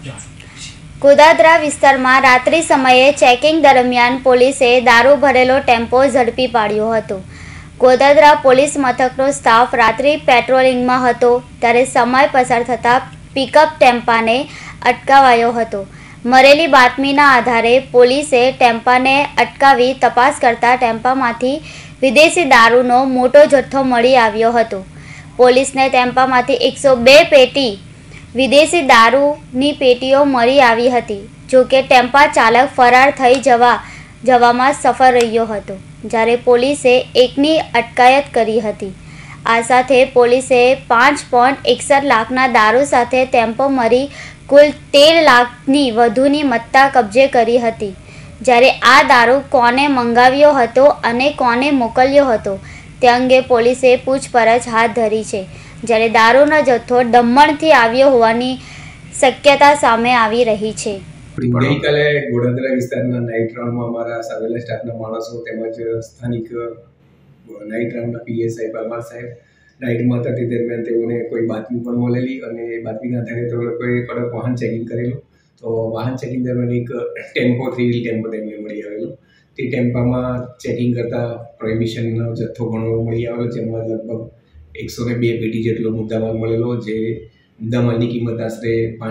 ગોદાદરા વિસ્તારમાં રાત્રિ સમયે ચેકિંગ દરમિયાન પોલીસે દારૂ ભરેલો ટેમ્પો ઝડપી પાડ્યો હતો। ગોદાદરા પોલીસ મથકનો સ્ટાફ રાત્રિ પેટ્રોલિંગમાં હતો ત્યારે સમય પસાર થતાં પિકઅપ ટેમ્પાને અટકાવાયો હતો। મળેલી બાતમીના આધારે પોલીસે ટેમ્પાને અટકાવી તપાસ કરતા ટેમ્પામાંથી વિદેશી દારૂનો મોટો જથ્થો મળી આવ્યો હતો। પોલીસને ટેમ્પામાંથી 102 પેટી વિદેશી દારૂની પેટીઓ મળી આવી હતી। જોકે ટેમ્પા ચાલક ફરાર થઈ જવામાં સફળ રહ્યો હતો, જ્યારે પોલીસે એકની અટકાયત કરી હતી। આ સાથે પોલીસે 5.61 લાખના દારૂ સાથે ટેમ્પો મળી કુલ 13 લાખની વધુની મત્તા કબજે કરી હતી। જ્યારે આ દારૂ કોને મંગાવ્યો હતો અને કોને મોકલ્યો હતો તે અંગે પોલીસે પૂછપરછ હાથ ધરી છે, જ્યારે દારૂનો જથ્થો દમણથી આવ્યો હોવાની શક્યતા સામે આવી રહી છે। ગઈકાલે ગોડાદરા વિસ્તારના નાઇટ રાઉન્ડમાં અમારા સાવેલા સ્ટાફના માણસો તેમજ સ્થાનિક નાઇટ રાઉન્ડના પીએસઆઈ પરમાર સાહેબ નાઇટમાં હતા તે દરમિયાન તેઓને કોઈ બાતમી પણ મળેલી અને બાતમીના આધારે તેઓ લોકોએ કડક વાહન ચેકિંગ કરેલું। તો વાહન ચેકિંગ દરમિયાન એક ટેમ્પો 3 વ્હીલ ટેમ્પો તેમને મળી આવેલો। તે ટેમ્પામાં ચેકિંગ કરતાં પ્રોહિબિશનનો જથ્થો ઘણો મળી આવેલો, જેમાં લગભગ 102 પેટી જેટલો મુદ્દામાલ મળેલો, જે મુદ્દામાલની કિંમત આશરે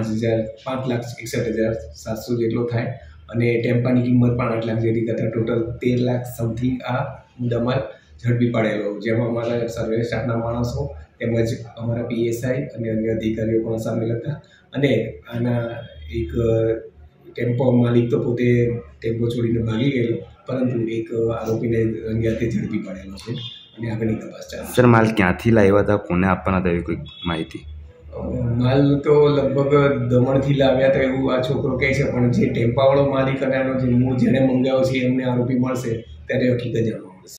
5,61,700 જેટલો થાય અને ટેમ્પાની કિંમત પણ 8 લાખ જેટલી કરતાં ટોટલ 13 લાખ સમથિંગ આ મુદ્દામાલ ઝડપી પાડેલો, જેમાં અમારા સર્વે સ્ટાફના માણસો તેમજ અમારા પીએસઆઈ અને અન્ય અધિકારીઓ પણ સામેલ હતા। અને આના એક ટેમ્પો માલિક તો પોતે ટેમ્પો છોડીને ભાગી ગયેલો, પરંતુ એક આરોપીને રંગે હાથે ઝડપી પાડેલો છે અને આગળની તપાસ ચાલુ છે। સર, માલ ક્યાંથી લાવ્યા હતા, કોને આપવાના હતા, એવી કોઈ માહિતી? માલ તો લગભગ દમણથી લાવ્યા હતા એવું આ છોકરો કહે છે, પણ જે ટેમ્પાવાળો માલિક અને આનો જે મૂળ જેણે મંગાવ્યો છે એમને આરોપી મળશે ત્યારે હકીકત જાણવા